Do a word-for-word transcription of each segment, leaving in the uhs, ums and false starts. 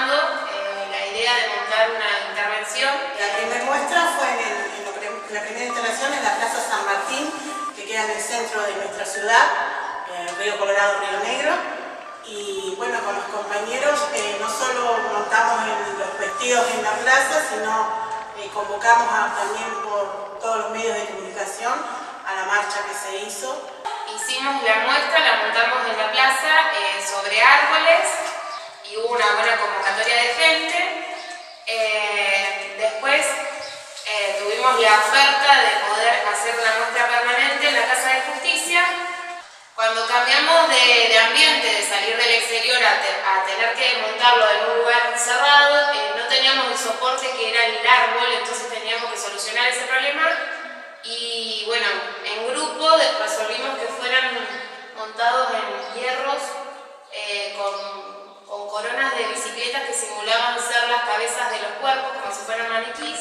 armando eh, la idea de montar una intervención. La primera muestra fue en, el, en, lo, en la primera instalación en la Plaza San Martín, que queda en el centro de nuestra ciudad, eh, Río Colorado, Río Negro. Y bueno, con los compañeros eh, no solo montamos en los vestidos en la plaza, sino eh, convocamos a, también por todos los medios de comunicación a la marcha que se hizo. Hicimos la muestra, la montamos en la plaza eh, sobre árboles y hubo una buena convocatoria de gente. Eh, después eh, tuvimos la oferta de poder hacer la muestra permanente en la Casa de Justicia. Cuando cambiamos de, de ambiente, de salir del exterior a, te, a tener que montarlo en un lugar cerrado, eh, no teníamos el soporte que era el árbol, entonces teníamos que solucionar ese problema. Y bueno, en grupo resolvimos que fueran montados en hierros eh, con, con coronas de bicicletas que simulaban ser las cabezas de los cuerpos, como si fueran maniquís.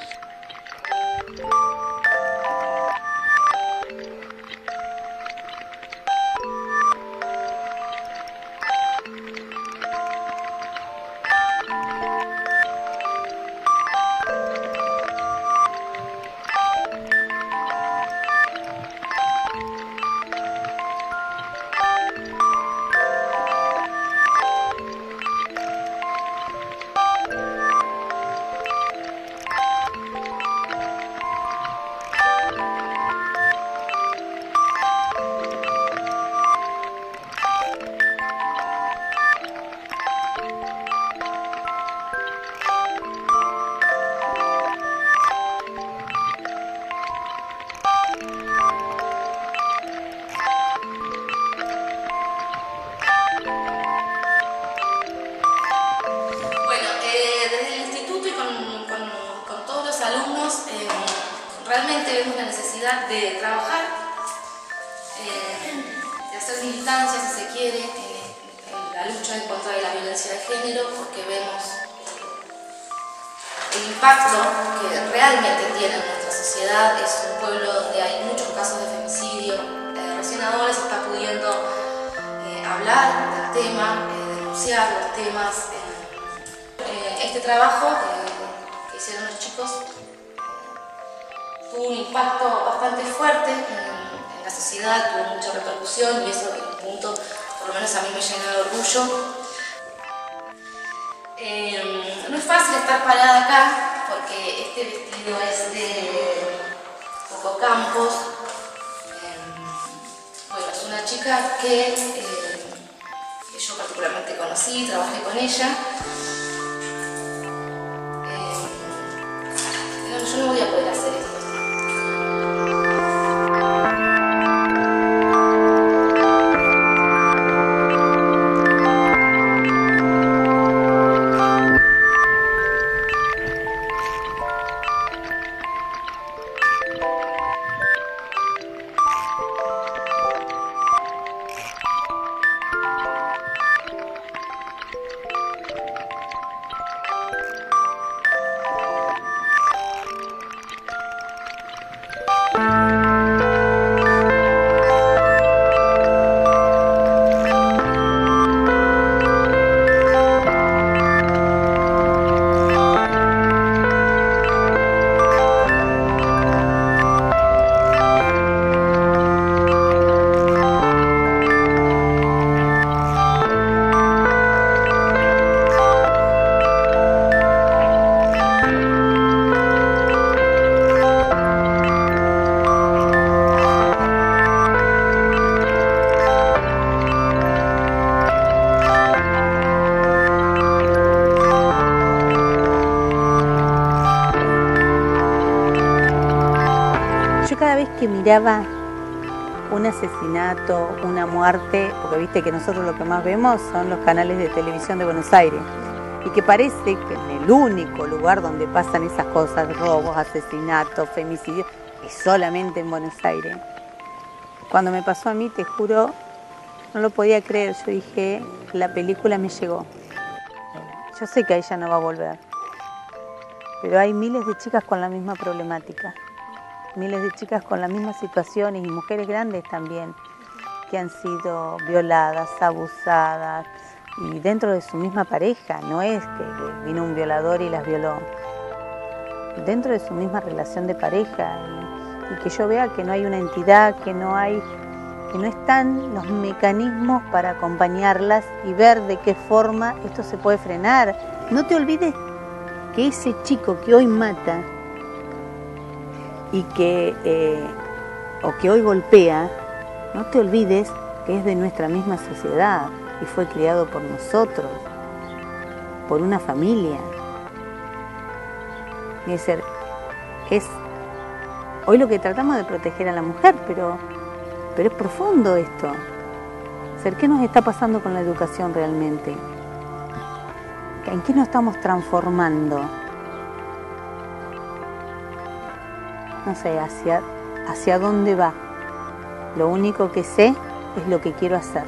Realmente vemos la necesidad de trabajar, eh, de hacer militancia, si se quiere, en, en la lucha en contra de la violencia de género, porque vemos el impacto que realmente tiene en nuestra sociedad. Es un pueblo donde hay muchos casos de femicidio. Eh, recién ahora se está pudiendo eh, hablar del tema, eh, denunciar los temas. Eh, eh, este trabajo eh, que hicieron los chicos tuvo un impacto bastante fuerte en, en la sociedad, tuvo mucha repercusión y eso en un punto, por lo menos a mí me llena de orgullo. Eh, no es fácil estar parada acá porque este vestido es de Coco Campos. Eh, bueno, es una chica que, eh, que yo particularmente conocí, trabajé con ella. Eh, yo no voy a poder hacer esto. Cada vez que miraba un asesinato, una muerte, porque viste que nosotros lo que más vemos son los canales de televisión de Buenos Aires, y que parece que en el único lugar donde pasan esas cosas, robos, asesinatos, femicidios, es solamente en Buenos Aires. Cuando me pasó a mí, te juro, no lo podía creer. Yo dije, la película me llegó. Yo sé que ella no va a volver, pero hay miles de chicas con la misma problemática. Miles de chicas con las mismas situaciones y mujeres grandes también que han sido violadas, abusadas, y dentro de su misma pareja, no es que vino un violador y las violó, dentro de su misma relación de pareja, y, y que yo vea que no hay una entidad, que no hay, que no están los mecanismos para acompañarlas y ver de qué forma esto se puede frenar. No te olvides que ese chico que hoy mata y que, eh, o que hoy golpea, no te olvides que es de nuestra misma sociedad y fue criado por nosotros, por una familia. Y es, es hoy lo que tratamos de proteger a la mujer, pero, pero es profundo esto. Ser, ¿qué nos está pasando con la educación realmente? ¿En qué nos estamos transformando? No sé, hacia, hacia dónde va. Lo único que sé es lo que quiero hacer.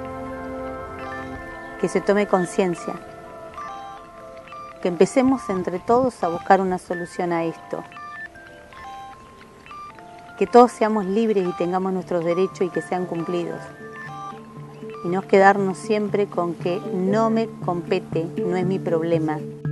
Que se tome conciencia. Que empecemos entre todos a buscar una solución a esto. Que todos seamos libres y tengamos nuestros derechos y que sean cumplidos. Y no quedarnos siempre con que no me compete, no es mi problema.